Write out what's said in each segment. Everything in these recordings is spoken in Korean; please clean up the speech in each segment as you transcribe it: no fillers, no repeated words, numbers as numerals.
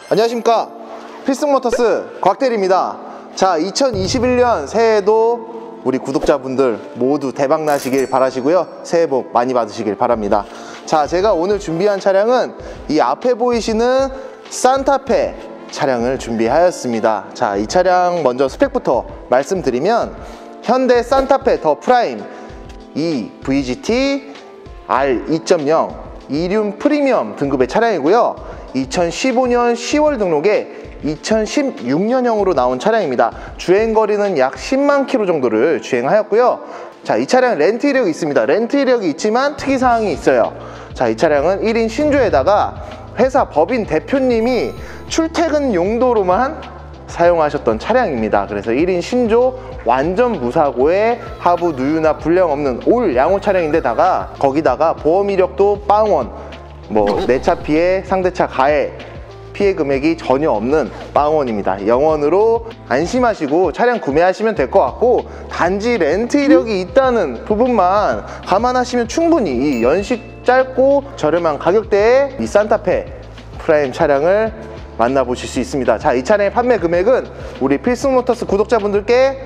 안녕하십니까, 필승모터스 곽대리입니다. 자, 2021년 새해에도 우리 구독자분들 모두 대박 나시길 바라시고요, 새해 복 많이 받으시길 바랍니다. 자, 제가 오늘 준비한 차량은 이 앞에 보이시는 산타페 차량을 준비하였습니다. 자, 이 차량 먼저 스펙부터 말씀드리면 현대 산타페 더 프라임 이 VGT R 2.0 이륜 프리미엄 등급의 차량이고요, 2015년 10월 등록에 2016년형으로 나온 차량입니다. 주행거리는 약 10만 킬로 정도를 주행하였고요. 자, 이 차량 렌트 이력이 있습니다. 렌트 이력이 있지만 특이사항이 있어요. 자, 이 차량은 1인 신조에다가 회사 법인 대표님이 출퇴근 용도로만 사용하셨던 차량입니다. 그래서 1인 신조 완전 무사고에 하부 누유나 불량 없는 올 양호 차량인데다가 거기다가 보험 이력도 빵원, 내 차 피해 상대차 가해 피해 금액이 전혀 없는 빵원입니다. 영원으로 안심하시고 차량 구매하시면 될 것 같고, 단지 렌트 이력이 있다는 부분만 감안하시면 충분히 이 연식 짧고 저렴한 가격대에 이 산타페 프라임 차량을 만나보실 수 있습니다. 자, 이 차량의 판매 금액은 우리 필승모터스 구독자분들께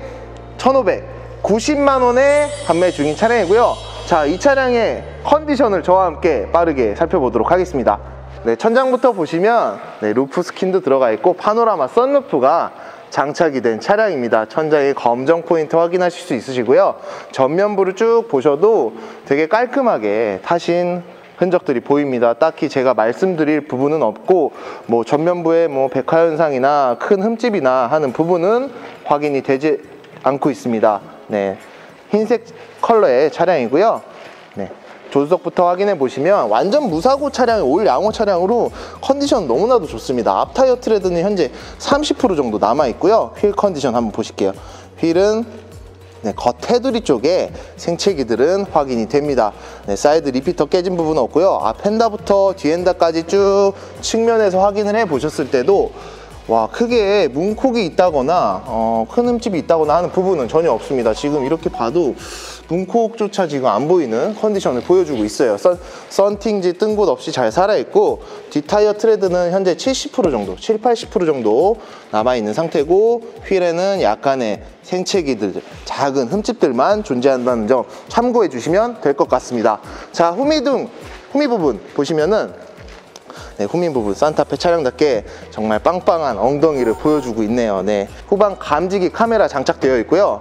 1,590만원에 판매 중인 차량이고요. 자, 이 차량의 컨디션을 저와 함께 빠르게 살펴보도록 하겠습니다. 네, 천장부터 보시면 루프 스킨도 들어가 있고 파노라마 선루프가 장착이 된 차량입니다. 천장에 검정 포인트 확인하실 수 있으시고요, 전면부를 쭉 보셔도 되게 깔끔하게 타신 흔적들이 보입니다. 딱히 제가 말씀드릴 부분은 없고, 전면부에 백화 현상이나 큰 흠집이나 하는 부분은 확인이 되지 않고 있습니다. 네, 흰색 컬러의 차량이고요. 네, 조수석부터 확인해 보시면 완전 무사고 차량이 올 양호 차량으로 컨디션 너무나도 좋습니다. 앞타이어 트레드는 현재 30% 정도 남아 있고요. 휠 컨디션 한번 보실게요. 휠은 겉 테두리 쪽에 생채기들은 확인이 됩니다. 사이드 리피터 깨진 부분은 없고요. 앞 휀다부터 뒤 휀다까지 쭉 측면에서 확인을 해 보셨을 때도 크게 문콕이 있다거나 큰 흠집이 있다거나 하는 부분은 전혀 없습니다. 지금 이렇게 봐도 문콕조차 지금 안 보이는 컨디션을 보여주고 있어요. 썬팅지 뜬 곳 없이 잘 살아있고, 뒷타이어 트레드는 현재 70% 정도, 70~80% 정도 남아있는 상태고, 휠에는 약간의 생채기들, 작은 흠집들만 존재한다는 점 참고해 주시면 될 것 같습니다. 자, 후미 부분 보시면은 후미 부분 산타페 차량답게 정말 빵빵한 엉덩이를 보여주고 있네요. 후방 감지기 카메라 장착되어 있고요.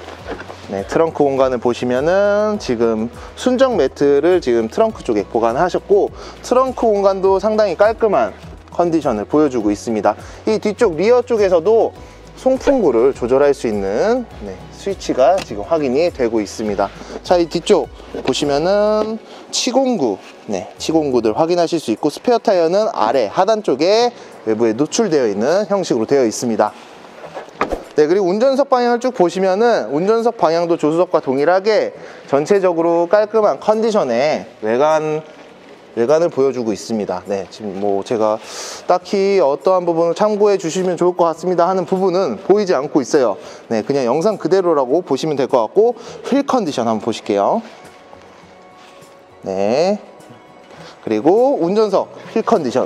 트렁크 공간을 보시면은 지금 순정 매트를 지금 트렁크 쪽에 보관하셨고, 트렁크 공간도 상당히 깔끔한 컨디션을 보여주고 있습니다. 이 뒤쪽 리어 쪽에서도 송풍구를 조절할 수 있는 스위치가 지금 확인이 되고 있습니다. 자, 이 뒤쪽 보시면은 치공구, 치공구들 확인하실 수 있고, 스페어 타이어는 아래 하단 쪽에 외부에 노출되어 있는 형식으로 되어 있습니다. 그리고 운전석 방향을 쭉 보시면은 운전석 방향도 조수석과 동일하게 전체적으로 깔끔한 컨디션의 외관을 보여주고 있습니다. 지금 제가 딱히 어떠한 부분을 참고해 주시면 좋을 것 같습니다 하는 부분은 보이지 않고 있어요. 그냥 영상 그대로라고 보시면 될 것 같고, 휠 컨디션 한번 보실게요. 그리고 운전석 휠 컨디션,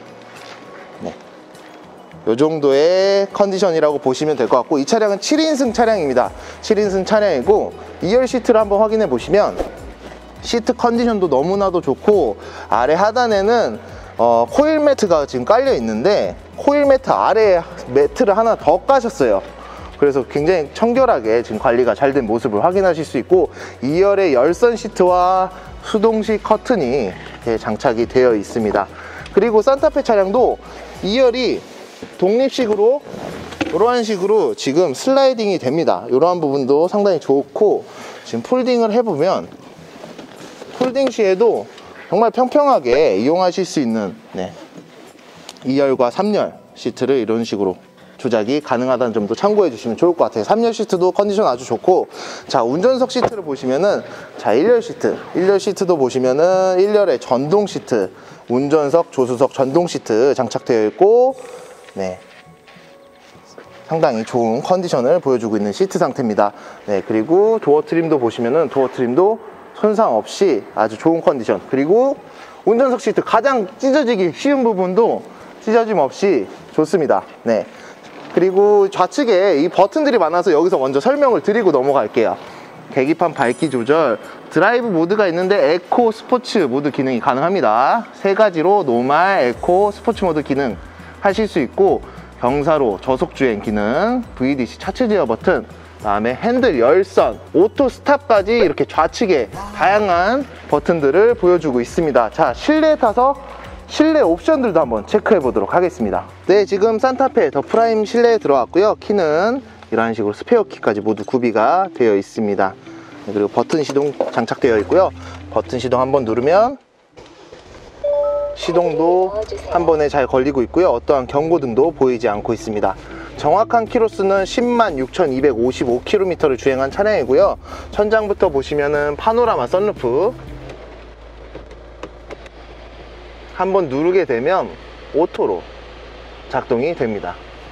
이 정도의 컨디션이라고 보시면 될 것 같고, 이 차량은 7인승 차량입니다. 7인승 차량이고, 2열 시트를 한번 확인해 보시면 시트 컨디션도 너무나도 좋고, 아래 하단에는 코일 매트가 지금 깔려 있는데 코일 매트 아래에 매트를 하나 더 까셨어요. 그래서 굉장히 청결하게 지금 관리가 잘 된 모습을 확인하실 수 있고, 2열에 열선 시트와 수동식 커튼이 장착이 되어 있습니다. 그리고 산타페 차량도 2열이 독립식으로 이러한 식으로 지금 슬라이딩이 됩니다. 이러한 부분도 상당히 좋고, 지금 폴딩을 해보면 폴딩 시에도 정말 평평하게 이용하실 수 있는 2열과 3열 시트를 이런 식으로 조작이 가능하다는 점도 참고해 주시면 좋을 것 같아요. 3열 시트도 컨디션 아주 좋고, 자, 운전석 시트를 보시면은, 자, 1열 시트도 보시면은 1열에 전동 시트, 운전석, 조수석 전동 시트 장착되어 있고, 상당히 좋은 컨디션을 보여주고 있는 시트 상태입니다. 그리고 도어 트림도 보시면은 도어 트림도 손상 없이 아주 좋은 컨디션. 그리고 운전석 시트 가장 찢어지기 쉬운 부분도 찢어짐 없이 좋습니다. 네. 그리고 좌측에 이 버튼들이 많아서 여기서 먼저 설명을 드리고 넘어갈게요. 계기판 밝기 조절, 드라이브 모드가 있는데 에코, 스포츠 모드 기능이 가능합니다. 세 가지로 노말, 에코, 스포츠 모드 기능 하실 수 있고, 경사로 저속주행 기능, VDC 차체 제어 버튼, 다음에 핸들 열선, 오토 스탑까지 이렇게 좌측에 다양한 버튼들을 보여주고 있습니다. 자, 실내에 타서 실내 옵션들도 한번 체크해 보도록 하겠습니다. 네, 지금 산타페 더 프라임 실내에 들어왔고요. 키는 이런 식으로 스페어 키까지 모두 구비가 되어 있습니다. 그리고 버튼 시동 장착되어 있고요. 버튼 시동 한번 누르면 시동도 한 번에 잘 걸리고 있고요. 어떠한 경고등도 보이지 않고 있습니다. 정확한 키로수는 106,255km를 주행한 차량이고요. 천장부터 보시면은 파노라마 선루프, 한번 누르게 되면 오토로 작동이 됩니다.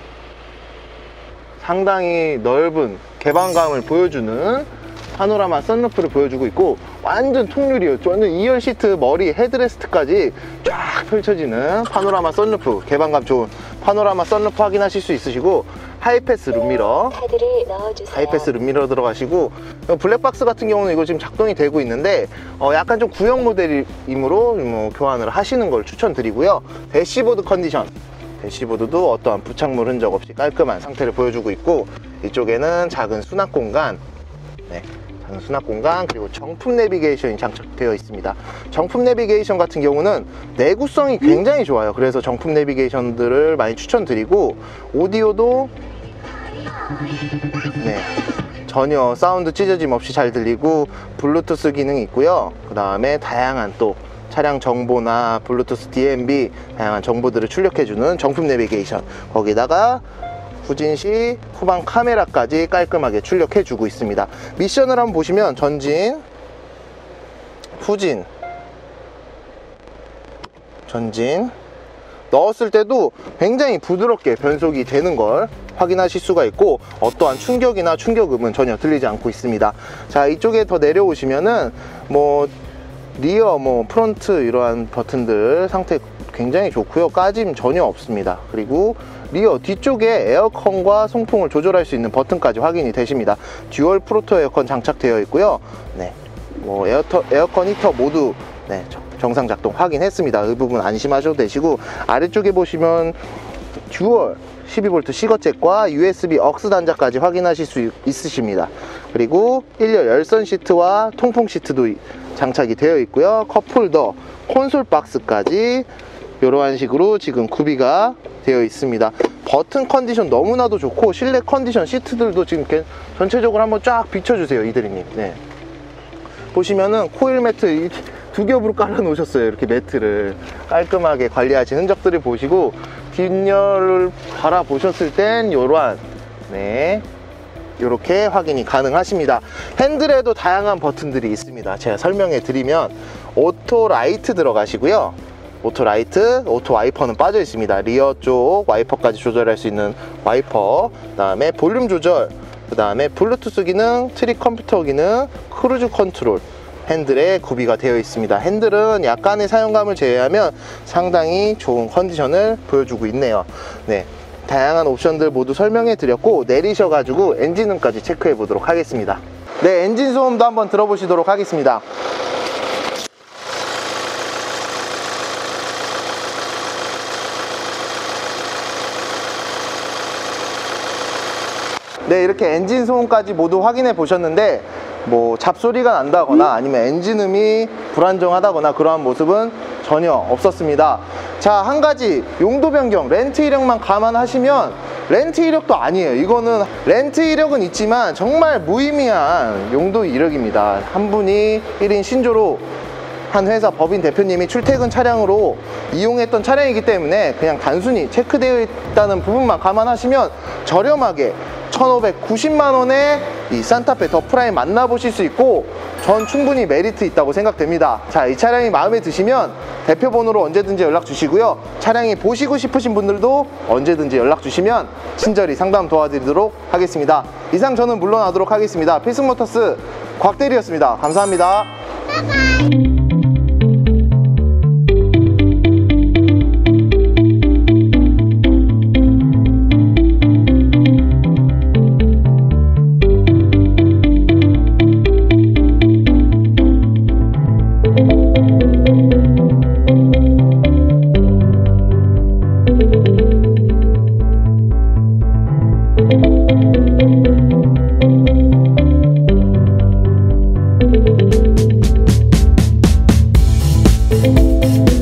상당히 넓은 개방감을 보여주는 파노라마 선루프를 보여주고 있고, 완전 통유리요. 완전 2열 시트, 머리, 헤드레스트까지 쫙 펼쳐지는 파노라마 선루프, 개방감 좋은 파노라마 선루프 확인하실 수 있으시고, 하이패스 룸미러, 하이패스 룸미러 들어가시고, 블랙박스 같은 경우는 이거 지금 작동이 되고 있는데 약간 좀 구형 모델이므로 교환을 하시는 걸 추천드리고요. 대시보드 컨디션, 대시보드도 어떠한 부착물 흔적 없이 깔끔한 상태를 보여주고 있고, 이쪽에는 작은 수납 공간, 네, 작은 수납 공간, 그리고 정품 내비게이션이 장착되어 있습니다. 정품 내비게이션 같은 경우는 내구성이 굉장히 좋아요. 그래서 정품 내비게이션들을 많이 추천드리고, 오디오도 네, 전혀 사운드 찢어짐 없이 잘 들리고, 블루투스 기능이 있고요. 그 다음에 다양한 또 차량 정보나 블루투스 DMB 다양한 정보들을 출력해주는 정품 내비게이션, 거기다가 후진시 후방 카메라까지 깔끔하게 출력해주고 있습니다. 미션을 한번 보시면 전진, 후진, 전진 넣었을 때도 굉장히 부드럽게 변속이 되는 걸 확인하실 수가 있고, 어떠한 충격이나 충격음은 전혀 들리지 않고 있습니다. 자, 이쪽에 더 내려오시면은 리어, 프론트 이러한 버튼들 상태 굉장히 좋고요. 까짐 전혀 없습니다. 그리고 리어 뒤쪽에 에어컨과 송풍을 조절할 수 있는 버튼까지 확인이 되십니다. 듀얼 프로토 에어컨 장착되어 있고요. 네, 에어컨 히터 모두 네, 정상 작동 확인했습니다. 이 부분 안심하셔도 되시고, 아래쪽에 보시면 듀얼 12V 시거잭과 USB 억스 단자까지 확인하실 수 있으십니다. 그리고 1열 열선 시트와 통풍 시트도 장착이 되어 있고요. 컵홀더, 콘솔 박스까지 이러한 식으로 지금 구비가 되어 있습니다. 버튼 컨디션 너무나도 좋고, 실내 컨디션, 시트들도 지금 전체적으로 한번 쫙 비춰주세요, 이대리님. 네, 보시면은 코일 매트 두 겹으로 깔아 놓으셨어요. 이렇게 매트를 깔끔하게 관리하신 흔적들을 보시고, 뒷열을 바라보셨을 땐 이러한 네, 이렇게 확인이 가능하십니다. 핸들에도 다양한 버튼들이 있습니다. 제가 설명해 드리면, 오토 라이트 들어가시고요. 오토 라이트, 오토 와이퍼는 빠져 있습니다. 리어 쪽 와이퍼까지 조절할 수 있는 와이퍼, 그 다음에 볼륨 조절, 그 다음에 블루투스 기능, 트릭 컴퓨터 기능, 크루즈 컨트롤 핸들에 구비가 되어 있습니다. 핸들은 약간의 사용감을 제외하면 상당히 좋은 컨디션을 보여주고 있네요. 네, 다양한 옵션들 모두 설명해 드렸고, 내리셔가지고 엔진음까지 체크해 보도록 하겠습니다. 네, 엔진 소음도 한번 들어보시도록 하겠습니다. 네, 이렇게 엔진 소음까지 모두 확인해 보셨는데, 잡소리가 난다거나 아니면 엔진음이 불안정하다거나 그러한 모습은 전혀 없었습니다. 자, 한 가지 용도 변경, 렌트 이력만 감안하시면 렌트 이력도 아니에요. 이거는 렌트 이력은 있지만 정말 무의미한 용도 이력입니다. 한 분이 1인 신조로 한 회사 법인 대표님이 출퇴근 차량으로 이용했던 차량이기 때문에 그냥 단순히 체크되어 있다는 부분만 감안하시면 저렴하게 1,590만원에 이 산타페 더 프라임 만나보실 수 있고, 전 충분히 메리트 있다고 생각됩니다. 자, 이 차량이 마음에 드시면 대표 번호로 언제든지 연락 주시고요. 차량이 보시고 싶으신 분들도 언제든지 연락 주시면 친절히 상담 도와드리도록 하겠습니다. 이상 저는 물러나도록 하겠습니다. 필승모터스 곽대리였습니다. 감사합니다. 네.